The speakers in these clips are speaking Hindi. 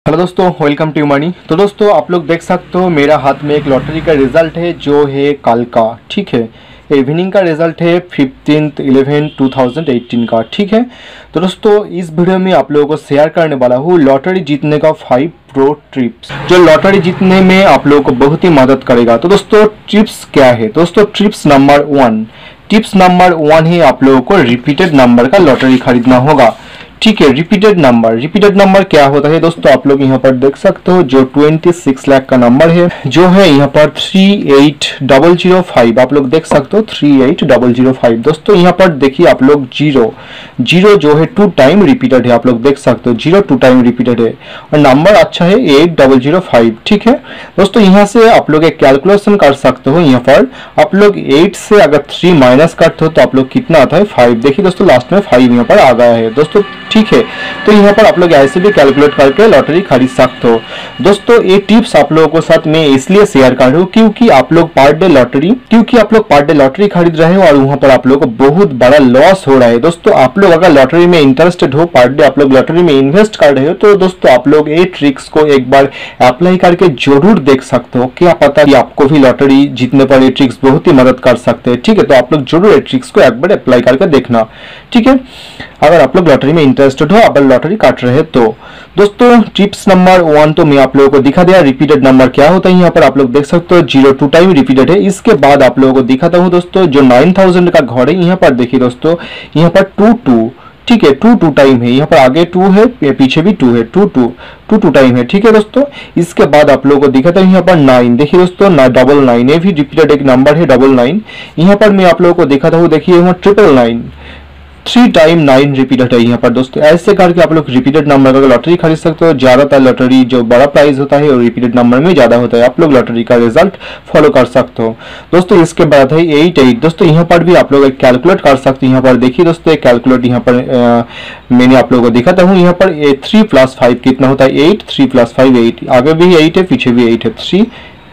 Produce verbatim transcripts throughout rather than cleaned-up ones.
हेलो दोस्तों, वेलकम टू मनी। तो दोस्तों आप लोग देख सकते हो मेरा हाथ में एक लॉटरी का रिजल्ट है जो है कल का। ठीक है, इवनिंग का रिजल्ट है fifteen eleven two thousand eighteen का। ठीक है, तो दोस्तों इस वीडियो में आप लोगों को शेयर करने वाला हूँ लॉटरी जीतने का फाइव प्रो ट्रिप्स जो लॉटरी जीतने में आप लोगों को बहुत ही मदद करेगा। तो दोस्तों टिप्स क्या है? दोस्तों tips number one tips number one है आप लोगों को रिपीटेड नंबर का लॉटरी खरीदना होगा। ठीक है, रिपीटेड नंबर रिपीटेड नंबर क्या होता है दोस्तों? आप लोग यहाँ पर देख सकते हो जो छब्बीस लाख का नंबर है जो है यहाँ पर three eight double zero five. आप लोग देख सकते हो three eight double zero five. दोस्तों यहाँ पर देखिए आप लोग जीरो जीरो जो है टू टाइम रिपीटेड है। आप लोग देख सकते हो जीरो टू टाइम रिपीटेड है और नंबर अच्छा है एट डबल जीरो फाइव। ठीक है दोस्तों, यहाँ से आप लोग एक कैलकुलेशन कर सकते हो। यहाँ पर आप लोग एट से अगर थ्री माइनस करते हो तो आप लोग कितना आता है? फाइव। देखिए दोस्तों लास्ट में फाइव यहाँ पर आ गया है दोस्तों। ठीक है, तो यहाँ पर आप लोग ऐसे भी कैलकुलेट करके लॉटरी खरीद सकते हो। दोस्तों ये टिप्स आप लोगों के साथ मैं इसलिए शेयर कर रहा हूँ क्योंकि आप लोग पर डे लॉटरी क्योंकि आप लोग पर डे लॉटरी खरीद रहे हो और वहाँ पर आप लोगों को बहुत बड़ा लॉस हो रहा है। दोस्तों आप लोग अगर लॉटरी में इंटरेस्टेड हो, पर डे आप लोग लॉटरी में इन्वेस्ट कर रहे हो, तो दोस्तों आप लोग ये ट्रिक्स को एक बार अप्लाई करके जरूर देख सकते हो। क्या पता कि आपको भी लॉटरी जीतने पर ये ट्रिक्स बहुत ही मदद कर सकते हैं। ठीक है, तो आप लोग जरूर ये ट्रिक्स को एक बार अप्लाई करके देखना। ठीक है, अगर आप लोग लॉटरी में इंटरेस्टेड हो, अगर लॉटरी काट रहे हैं तो। दोस्तों टिप्स नंबर वन तो मैं आप लोगों को दिखा दिया रिपीटेड नंबर क्या होता है। यहाँ पर आप लोग देख सकते हो जीरो टू टाइम रिपीटेड है। इसके बाद आप लोगों को दिखाता हूँ दोस्तों जो नाइन थाउजेंड का घर है। यहाँ पर देखिए दोस्तों यहाँ पर टू टू ठीक है टू टू टाइम है। यहाँ पर आगे टू है, पीछे भी टू है, two two two two time है। ठीक है दोस्तों, इसके बाद आप लोगों को दिखाता हूँ यहाँ पर नाइन। देखिए दोस्तों ना डबल नाइन, ये भी रिपीटेड एक नंबर है डबल नाइन। यहाँ पर मैं आप लोगों को दिखाता हूँ, देखिए यहाँ triple nine, three time nine repeated है। यहाँ पर दोस्तों ऐसे करके आप लोग रिपीटेड नंबर का लॉटरी खरीद सकते हो। ज्यादातर लॉटरी जो बड़ा प्राइस होता है और रिपीटेड नंबर में ज्यादा होता है, आप लोग लॉटरी का रिजल्ट फॉलो कर सकते हो। दोस्तों इसके बाद है एट एट। दोस्तों यहाँ पर भी आप लोग एक कैलकुलेट कर सकते हैं। यहाँ पर देखिए दोस्तों एक कैलकुलेट यहाँ पर आ, मैंने आप लोगों को दिखाता हूँ। यहाँ पर थ्री प्लस फाइव कितना होता है? Eight. Three plus five eight, आगे भी एट है पीछे भी एट है। Three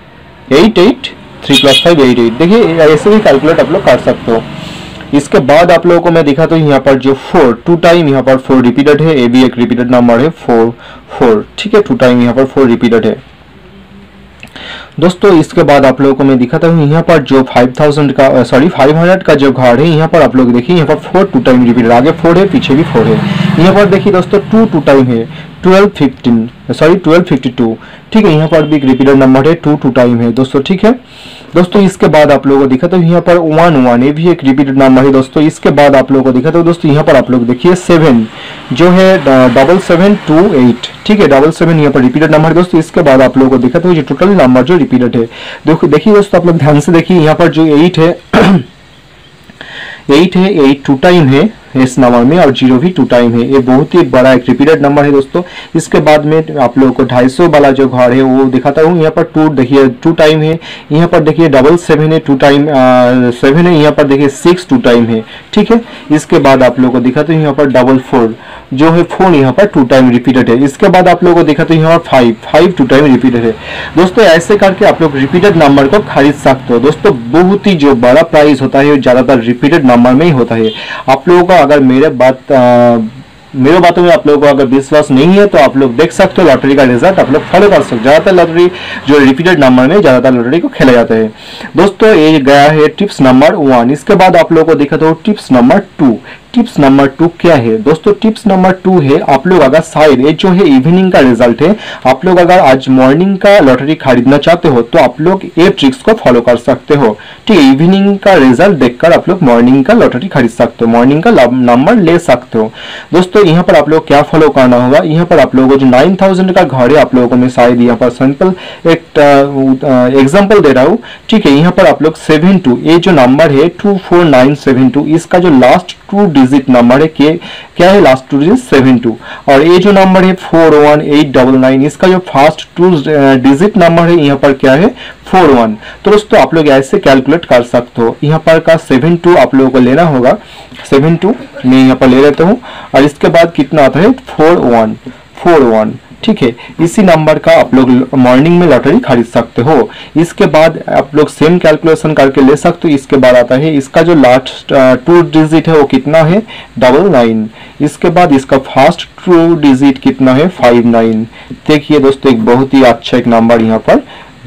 eight eight three plus five eight eight. देखिए ऐसे भी कैलकुलेट आप लोग कर सकते हो। इसके बाद आप लोगों को मैं दिखाता हूँ यहाँ पर जो फोर टू टाइम यहाँ पर फोर रिपीटेड है। ये भी एक रिपीटेड नंबर है फोर फोर। ठीक है, टू टाइम यहाँ पर फोर रिपीटेड है दोस्तों। इसके बाद आप लोगों को मैं दिखाता हूँ यहाँ पर जो फाइव थाउजेंड का सॉरी फाइव हंड्रेड का जो घर है। यहाँ पर आप लोग देखिए यहाँ पर फोर टू टाइम रिपीटेड, आगे फोर है पीछे भी फोर है। यहाँ पर देखिए दोस्तों टू टू टाइम है, twelve fifteen sorry twelve fifty two. ठीक है, यहाँ पर भी एक रिपीटेड नंबर है, टू टू टाइम है दोस्तों। ठीक है दोस्तों, इसके बाद आप लोगों को दिखाता हूँ यहाँ पर वन वन, ये भी एक रिपीटेड नंबर है दोस्तों। इसके बाद आप लोगों को दिखाता हूँ दोस्तों यहाँ पर आप लोग देखिए सेवन जो है डबल सेवन टू एट। ठीक है, डबल सेवन यहाँ पर रिपीटेड नंबर है दोस्तों। इसके बाद आप लोगों को दिखाता हूँ जो टोटल नंबर जो रिपीटेड है। देखो देखिए दोस्तों आप लोग ध्यान से देखिए यहाँ पर जो एट है एट है, एट टू टाइम है इस नंबर में और जीरो भी टू टाइम है। ये बहुत ही बड़ा एक रिपीटेड नंबर है दोस्तों। इसके बाद में आप लोगों को ढाई सौ वाला जो घर है वो दिखाता हूँ। यहाँ पर टू देखिए टू टाइम है। यहाँ पर देखिए डबल सेवन है, टू टाइम सेवन है। यहाँ पर देखिए सिक्स टू टाइम है। ठीक है, इसके बाद आप लोगों को दिखाते हैं यहाँ पर डबल फोर जो है फोर यहाँ पर टू टाइम रिपीटेड है। इसके बाद आप लोगों को दिखाते हैं यहाँ पर five five two time repeated है दोस्तों। ऐसे करके आप लोग रिपीटेड नंबर को खरीद सकते हो दोस्तों। बहुत ही जो बड़ा प्राइस होता है ज्यादातर रिपीटेड नंबर में ही होता है। आप लोगों का अगर मेरे बात आ, मेरे बातों में आप लोगों को अगर विश्वास नहीं है तो आप लोग देख सकते हो लॉटरी का रिजल्ट आप लोग फॉलो कर सकते हो। ज्यादातर लॉटरी जो रिपीटेड नंबर में ज्यादातर लॉटरी को खेला जाता है दोस्तों। ये गया है टिप्स नंबर वन। इसके बाद आप लोगों को दिखाता हूँ tips number two. Tips number two क्या है दोस्तों? टिप्स नंबर टू है आप लोग अगर शायद ये जो है इवनिंग का रिजल्ट है, आप लोग अगर आज मॉर्निंग का लॉटरी खरीदना चाहते हो तो आप लोग ये ट्रिक्स को फॉलो कर सकते हो। ठीक है, इवनिंग का रिजल्ट देखकर आप लोग मॉर्निंग का लॉटरी खरीद सकते हो, मॉर्निंग का नंबर ले सकते हो दोस्तों। यहाँ पर आप लोग क्या फॉलो करना होगा? यहाँ पर आप लोगों को जो नाइन थाउजेंड का घर है, आप लोगों को मैं शायद यहाँ पर सिंपल एक एग्जाम्पल दे रहा हूँ। ठीक है, यहाँ पर आप लोग सेवन टू ये जो नंबर है two four nine seven two, इसका जो लास्ट टू डिजिट नंबर है के, क्या है? Last two digit seven two. और ये जो नंबर है four one eight double nine, इसका जो फर्स्ट टू डिजिट नंबर है यहाँ पर क्या है? Four one. तो दोस्तों आप लोग ऐसे कैलकुलेट कर सकते हो। यहाँ पर का सेवन टू आप लोगों को लेना होगा, सेवन टू मैं यहाँ पर ले लेता हूँ। और इसके बाद कितना आता है? Four one four one. ठीक है, इसी नंबर का आप लोग मॉर्निंग में लॉटरी खरीद सकते हो। इसके बाद आप लोग सेम कैलकुलेशन करके ले सकते हो। इसके बाद आता है इसका जो लास्ट टू डिजिट है वो कितना है, डबल नाइन। इसके बाद इसका फर्स्ट टू डिजिट कितना है, फाइव नाइन। देखिए दोस्तों, एक बहुत ही अच्छा एक नंबर यहाँ पर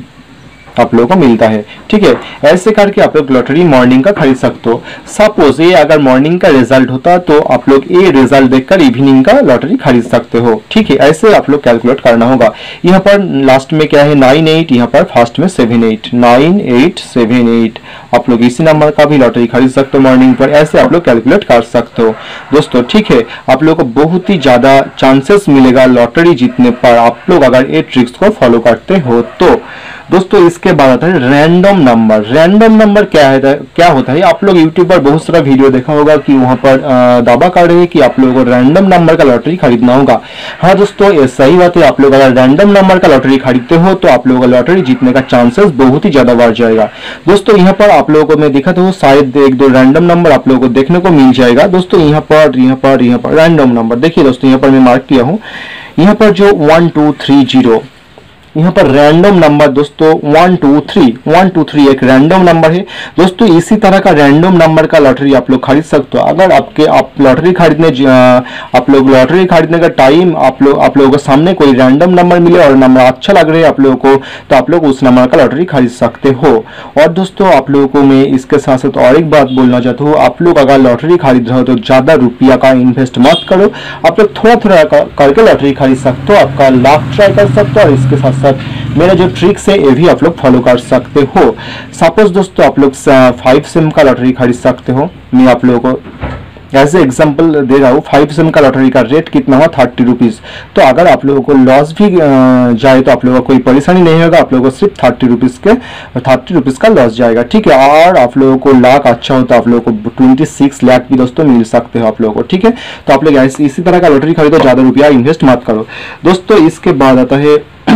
आप लोगों को मिलता है। ठीक है, ऐसे करके आप लोग लॉटरी मॉर्निंग का खरीद सकते हो। सपोज ये अगर मॉर्निंग का रिजल्ट होता तो आप लोग ये रिजल्ट देखकर इवनिंग का लॉटरी खरीद सकते हो। ठीक है, ऐसे आप लोग कैलकुलेट करना होगा। यहाँ पर लास्ट में क्या है, नाइन एट, यहाँ पर फर्स्ट में seven eight, nine eight seven eight. आप लोग इसी नंबर का भी लॉटरी खरीद सकते हो मॉर्निंग पर। ऐसे आप लोग कैलकुलेट कर सकते हो दोस्तों। ठीक है, आप लोग को बहुत ही ज्यादा चांसेस मिलेगा लॉटरी जीतने पर, आप लोग अगर ये ट्रिक्स को फॉलो करते हो तो। दोस्तों इसके बाद आता है रैंडम नंबर। रैंडम नंबर क्या है, क्या होता है, आप लोग यूट्यूब पर बहुत सारा वीडियो देखा होगा कि वहां पर दावा कर रहे हैं कि आप लोगों को रैंडम नंबर का लॉटरी खरीदना होगा। हाँ दोस्तों, ये सही बात है। आप लोग अगर रैंडम नंबर का लॉटरी खरीदते हो तो आप लोगों का लॉटरी जीतने का चांसेस बहुत ही ज्यादा बढ़ जाएगा। दोस्तों यहाँ पर आप लोगों को मैं दिखा था, शायद एक दो रैंडम नंबर आप लोगों को देखने को मिल जाएगा। दोस्तों यहाँ पर यहाँ पर यहाँ पर रैंडम नंबर देखिए दोस्तों, यहाँ पर मैं मार्क किया हूँ। यहाँ पर जो वन टू थ्री जीरो, यहाँ पर रैंडम नंबर दोस्तों one two three, one two three एक रैंडम नंबर है दोस्तों। इसी तरह का रैंडम नंबर का लॉटरी आप लोग खरीद सकते हो। अगर आपके आप लॉटरी खरीदने आप लोग लॉटरी खरीदने का टाइम आप लोग आप लोगों के सामने कोई रैंडम नंबर मिले और नंबर अच्छा लग रहा है आप लोगों को, तो आप लोग उस नंबर का लॉटरी खरीद सकते हो। और दोस्तों आप लोगों को मैं इसके साथ साथ और एक बात बोलना चाहता हूँ, आप लोग अगर लॉटरी खरीद रहे हो तो ज्यादा रुपया का इन्वेस्ट मत करो। आप लोग थोड़ा थोड़ा करके लॉटरी खरीद सकते हो, आपका लाख ट्राई कर सकते हो। और इसके साथ साथ मेरा जो ट्रिक्स है ये भी आप लोग फॉलो कर सकते हो। सपोज दोस्तों आप लोग फाइव सिम का लॉटरी खरीद सकते हो। मैं आप लोगों को एज ए एग्जाम्पल दे रहा हूँ। फाइव सिम का लॉटरी का रेट कितना हुआ, थर्टी रुपीज। तो अगर आप लोगों को लॉस भी जाए तो आप लोगों को कोई परेशानी नहीं होगा, आप लोगों को सिर्फ थर्टी रुपीज के थर्टी रुपीज का लॉस जाएगा। ठीक है, और आप लोगों को लाख अच्छा हो तो आप लोगों को ट्वेंटी सिक्स लाख भी दोस्तों मिल सकते हो आप लोगों को। ठीक है, तो आप लोग इसी तरह का लॉटरी खरीदो, ज्यादा रुपया इन्वेस्ट मत करो दोस्तों। इसके बाद आता है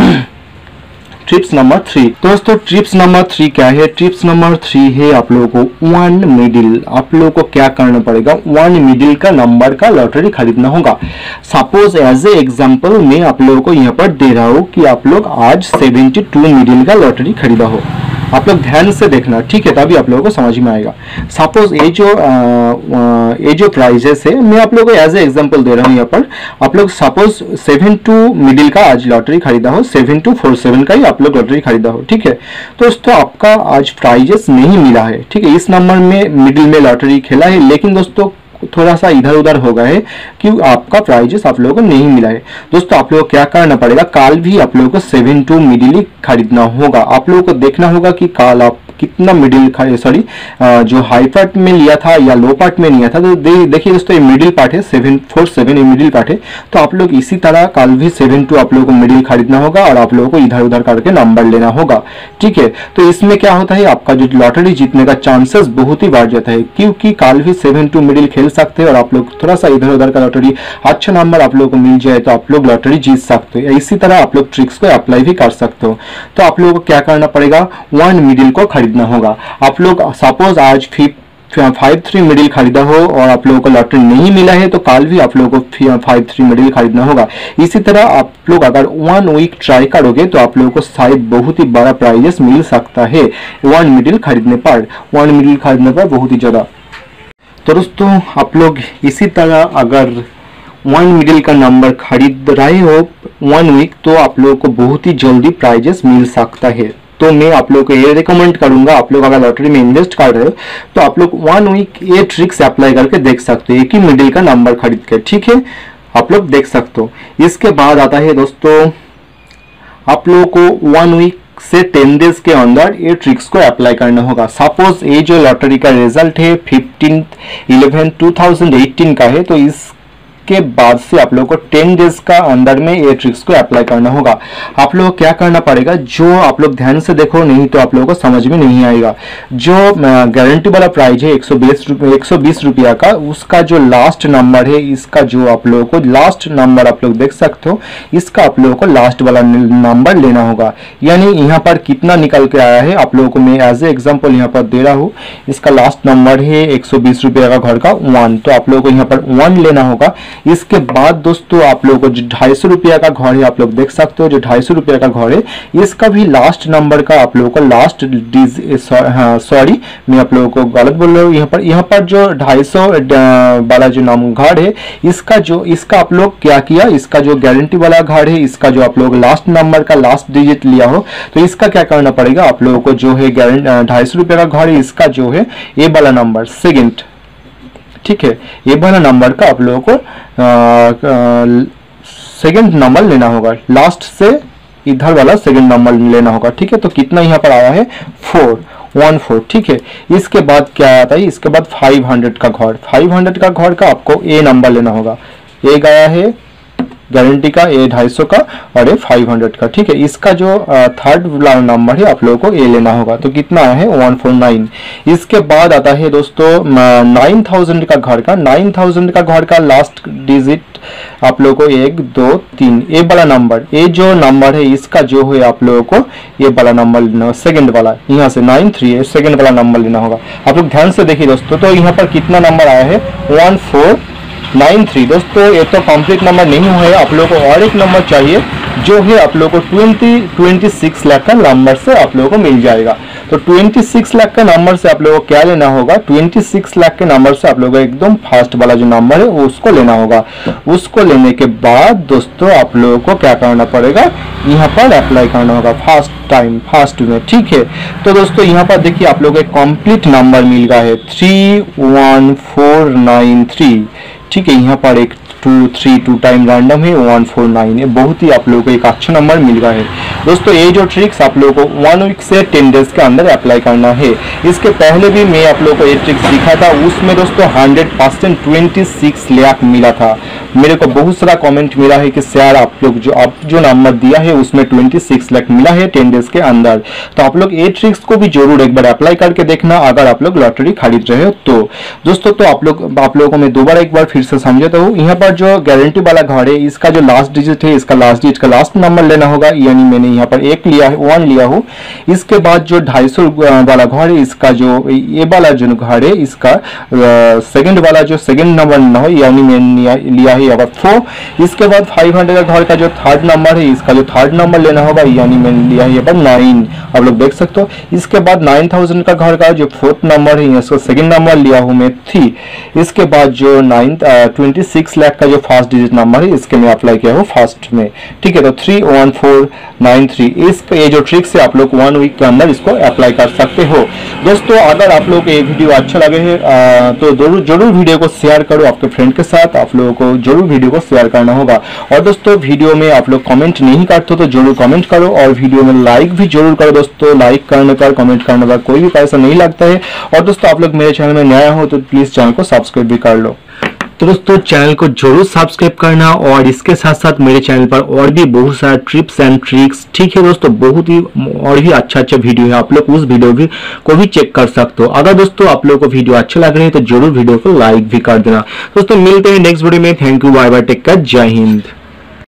ट्रिप्स नंबर थ्री। दोस्तों ट्रिप्स नंबर थ्री क्या है, ट्रिप्स नंबर थ्री है आप लोगों को वन मिडिल। आप लोगों को क्या करना पड़ेगा, वन मिडिल का नंबर का लॉटरी खरीदना होगा। सपोज एज ए एग्जांपल मैं आप लोगों को यहाँ पर दे रहा हूँ कि आप लोग आज सेवेंटी टू मिडिल का लॉटरी खरीदा हो। आप लोग ध्यान से देखना, ठीक है, तभी आप लोगों को समझ में आएगा। सपोज ये जो ये जो प्राइजेस है मैं आप लोगों को एज ए एग्जांपल दे रहा हूँ। यहाँ पर आप लोग सपोज सेवन टू मिडिल का आज लॉटरी खरीदा हो, सेवन टू फोर सेवन का ही आप लोग लॉटरी खरीदा हो। ठीक है, तो दोस्तों आपका आज प्राइजेस नहीं मिला है। ठीक है, इस नंबर में मिडिल में लॉटरी खेला है, लेकिन दोस्तों थोड़ा सा इधर उधर हो गया है कि आपका प्राइजेस आप लोगों को नहीं मिला है। दोस्तों आप लोगों को क्या करना पड़ेगा, काल भी आप लोगों को सेवन टू मिडिल ही खरीदना होगा। आप लोगों को देखना होगा कि काल आप कितना मिडिल सॉरी जो हाई पार्ट में लिया था या लो पार्ट में लिया था। तो दे, देखिए दोस्तों ये मिडिल पार्ट है, सेवन फोर सेवन ये मिडिल पार्ट है। तो आप लोग इसी तरह कल भी सेवन टू आप लोगों को मिडिल खरीदना होगा और आप लोगों को इधर उधर करके नंबर लेना होगा। ठीक है, तो इसमें क्या होता है, आपका जो लॉटरी जीतने का चांसेस बहुत ही बढ़ जाता है, क्योंकि कल भी सेवन टू मिडिल खेल सकते हैं और आप लोग थोड़ा सा इधर उधर का लॉटरी अच्छा नंबर आप लोगों को मिल जाए तो आप लोग लॉटरी जीत सकते हो। इसी तरह आप लोग ट्रिक्स को अप्लाई भी कर सकते हो। तो आप लोगों को क्या करना पड़ेगा, वन मिडिल को खरीदना होगा। आप लोग सपोज आज फाइव थ्री मिडिल खरीदा हो और आप लोगों को लॉटरी नहीं मिला है तो कल भी आप लोगों को फाइव थ्री मिडिल खरीदना होगा। इसी तरह आप लोग अगर वन वीक ट्राई करोगे तो आप लोगों को शायद बहुत ही बड़ा प्राइजेस मिल सकता है वन मिडिल खरीदने पर, वन मिडिल खरीदने पर बहुत ही ज्यादा। तो दोस्तों आप लोग इसी तरह अगर वन मिडिल का नंबर खरीद रहे हो वन वीक तो आप लोगों को बहुत ही जल्दी प्राइजेस मिल सकता है। तो मैं आप लोग को ये रिकमेंड करूंगा, आप लोग अगर लॉटरी में इन्वेस्ट कर रहे हो तो आप लोग वन वीक ये ट्रिक्स अप्लाई करके देख सकते हो, एक ही मिडिल का नंबर खरीद के। ठीक है, आप लोग देख सकते हो। इसके बाद आता है दोस्तों आप लोगों को वन वीक से टेन डेज के अंदर ये ट्रिक्स को अप्लाई करना होगा। सपोज ये जो लॉटरी का रिजल्ट है fifteen eleven two thousand eighteen का है, तो इस के बाद से आप लोगों को टेन डेज का अंदर में ये ट्रिक्स को अप्लाई करना होगा। आप लोगों को क्या करना पड़ेगा, जो आप लोग ध्यान से देखो नहीं तो आप लोगों को समझ में नहीं आएगा। जो गारंटी वाला प्राइस है एक सौ बीस रुपये एक सौ बीस रुपया का, उसका जो लास्ट नंबर है, इसका जो आप लोगों को लास्ट नंबर आप लोग देख सकते हो, इसका आप लोगों को लास्ट वाला नंबर लेना होगा। यानी यहाँ पर कितना निकल के आया है आप लोगों को मैं एज ए एग्जाम्पल यहाँ पर दे रहा हूँ। इसका लास्ट नंबर है एक सौ बीस रुपया का घर का वन, तो आप लोगों को यहाँ पर वन लेना होगा। इसके बाद दोस्तों आप लोगों को जो ढाई सौ रुपया का घर है आप लोग देख सकते हो, जो ढाई सौ रुपया का घर है इसका भी लास्ट नंबर का आप लोगों को लास्ट डिज हाँ सॉरी मैं आप लोगों को गलत बोल रहा हूँ। यहाँ पर यहाँ पर जो ढाई सौ वाला जो नाम घर है इसका जो इसका आप लोग क्या किया, इसका जो गारंटी वाला घर है इसका जो आप लोग लास्ट नंबर का लास्ट डिजिट लिया हो तो इसका क्या करना पड़ेगा आप लोगों को, जो है गारंटी ढाई सौ रुपये का घर है इसका जो है ये वाला नंबर सेकंड, ठीक है, ये वाला नंबर का आप लोगों को सेकंड नंबर लेना होगा, लास्ट से इधर वाला सेकंड नंबर लेना होगा, ठीक है। तो कितना यहाँ पर आया है फोर वन फोर, ठीक है। इसके बाद क्या आता है, इसके बाद फाइव हंड्रेड का घर, फाइव हंड्रेड का घर का आपको ए नंबर लेना होगा, ए गया है गारंटी का, ए ढाई सौ का और ए फाइव हंड्रेड का, ठीक है। इसका जो थर्ड वाला नंबर है आप लोगों को ए लेना होगा, तो कितना आया है वन फोर नाइन। इसके बाद आता है दोस्तों नाइन थाउजेंड का घर का, नाइन थाउजेंड का घर का लास्ट डिजिट आप लोगों को एक दो तीन ए वाला नंबर, ए जो नंबर है इसका जो है आप लोगों को ये वाला नंबर लेना होगा, सेकंड वाला, यहाँ से नाइन थ्री है सेकंड वाला नंबर लेना होगा। आप लोग ध्यान से देखिए दोस्तों, तो यहाँ पर कितना नंबर आया है वन फोर नाइन थ्री। दोस्तों ये तो कंप्लीट नंबर नहीं हुआ है, आप लोगों को और एक नंबर चाहिए जो है आप लोगों को ट्वेंटी ट्वेंटी सिक्स लाख का नंबर से आप लोगों को मिल जाएगा। तो छब्बीस लाख का नंबर से आप लोगों को क्या लेना होगा, छब्बीस लाख के नंबर से आप लोगों को एकदम फास्ट वाला जो नंबर है उसको लेना होगा। उसको लेने के बाद दोस्तों आप लोगों को क्या करना पड़ेगा, यहाँ पर अप्लाई करना होगा फास्ट टाइम फास्ट में, ठीक है। तो दोस्तों यहाँ पर देखिए आप लोगों को कंप्लीट नंबर मिल गया है three one four nine three, ठीक है। यहाँ पर एक two three two time random है वन फोर नाइन, ये बहुत ही आप लोगों को एक अच्छा नंबर मिल रहा है। दोस्तों ये जो ट्रिक्स आप लोगों को वन वीक से टेन डेज के अंदर अप्लाई करना है। इसके पहले भी मैं आप लोगों को ये ट्रिक्स सिखा था, उसमें दोस्तों hundred percent twenty six lakh मिला था। मेरे को बहुत सारा कमेंट मिला है कि सर आप लोग जो आप जो नंबर दिया है उसमें ट्वेंटी सिक्स लाख मिला है टेन डेज के अंदर। तो आप लोग ये ट्रिक्स को भी जरूर एक बार अप्लाई करके देखना अगर आप लोग लॉटरी खरीद रहे हो तो। दोस्तों तो आप लोग आप लोगों को मैं दोबारा एक बार फिर से समझाता हूँ, यहाँ पर जो गारंटी वाला घर है इसका जो लास्ट डिजिट है इसका लास्ट डिजिट का लास्ट नंबर लेना होगा, यानी मैंने यहाँ पर एक लिया है वन लिया हूँ। इसके बाद जो ढाई सौ वाला घर है इसका जो ये वाला जो घर है इसका सेकंड वाला जो सेकंड नंबर लेना हो, यानी मैंने लिया है यहाँ पर फोर। इसके बाद फाइव हंड्रेड का घर का जो थर्ड नंबर है इसका जो थर्ड नंबर लेना होगा, यानी मैंने लिया है यहाँ पर नाइन, आप लोग देख सकते हो। इसके बाद नाइन थाउजेंड का घर का जो फोर्थ नंबर है इसका सेकंड नंबर लिया हूँ मैं थ्री। इसके बाद जो नाइन ट्वेंटी सिक्स लाख का जो फर्स्ट डिजिट नंबर है इसके मैं अप्लाई किया हूँ फर्स्ट में, ठीक है। तो three one four nine three इसका ये जो ट्रिक्स है आप लोग वन वीक के अंदर इसको अप्लाई कर सकते हो। दोस्तों अगर आप लोग को ये वीडियो अच्छा लगे है तो जरूर जरूर वीडियो को शेयर करो आपके फ्रेंड के साथ, आप लोगों को जरूर वीडियो को शेयर करना होगा। और दोस्तों वीडियो में आप लोग कमेंट नहीं करते तो जरूर कमेंट करो और वीडियो में लाइक भी जरूर करो। दोस्तों लाइक करने पर कमेंट करने पर कोई भी पैसा नहीं लगता है। और दोस्तों आप लोग मेरे चैनल में नया हो तो प्लीज चैनल को सब्सक्राइब भी कर लो। तो दोस्तों चैनल को जरूर सब्सक्राइब करना और इसके साथ साथ मेरे चैनल पर और भी बहुत सारे टिप्स एंड ट्रिक्स, ठीक है दोस्तों, बहुत ही और भी अच्छा अच्छा वीडियो है, आप लोग उस वीडियो भी को भी चेक कर सकते हो। अगर दोस्तों आप लोगों को वीडियो अच्छा लग रही है तो जरूर वीडियो को लाइक भी कर देना। दोस्तों मिलते हैं नेक्स्ट वीडियो में, thank you, bye bye, take care, जय हिंद।